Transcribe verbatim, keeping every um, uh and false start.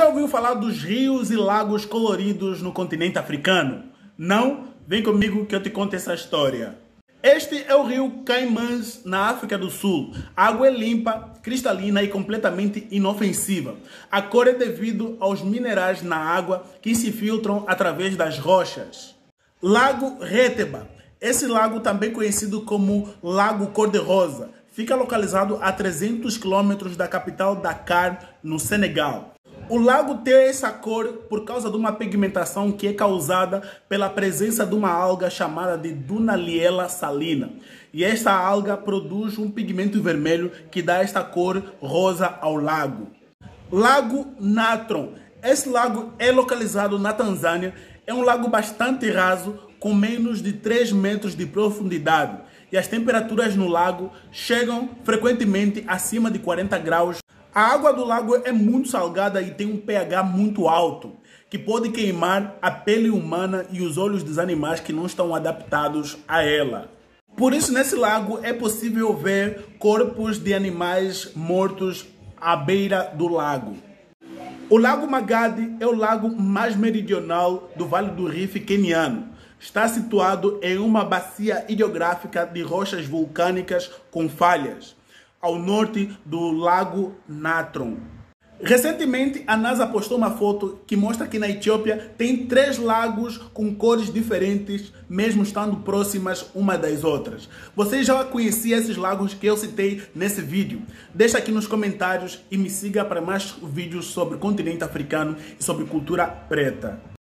já ouviu falar dos rios e lagos coloridos no continente africano? Não? Vem comigo que eu te conto essa história. Este é o rio Caimãs, na África do Sul. A água é limpa, cristalina e completamente inofensiva. A cor é devido aos minerais na água que se filtram através das rochas. Lago Reteba. Esse lago, também conhecido como Lago Cor-de-Rosa, fica localizado a trezentos quilômetros da capital Dakar, no Senegal. O lago tem essa cor por causa de uma pigmentação que é causada pela presença de uma alga chamada de Dunaliella salina. E esta alga produz um pigmento vermelho que dá esta cor rosa ao lago. Lago Natron. Esse lago é localizado na Tanzânia. É um lago bastante raso, com menos de três metros de profundidade. E as temperaturas no lago chegam frequentemente acima de quarenta graus. A água do lago é muito salgada e tem um pH muito alto, que pode queimar a pele humana e os olhos dos animais que não estão adaptados a ela. Por isso, nesse lago é possível ver corpos de animais mortos à beira do lago. O Lago Magadi é o lago mais meridional do Vale do Rift queniano. Está situado em uma bacia hidrográfica de rochas vulcânicas com falhas, ao norte do Lago Natron. Recentemente, a NASA postou uma foto que mostra que na Etiópia tem três lagos com cores diferentes, mesmo estando próximas uma das outras. Vocês já conheciam esses lagos que eu citei nesse vídeo? Deixa aqui nos comentários e me siga para mais vídeos sobre o continente africano e sobre cultura preta.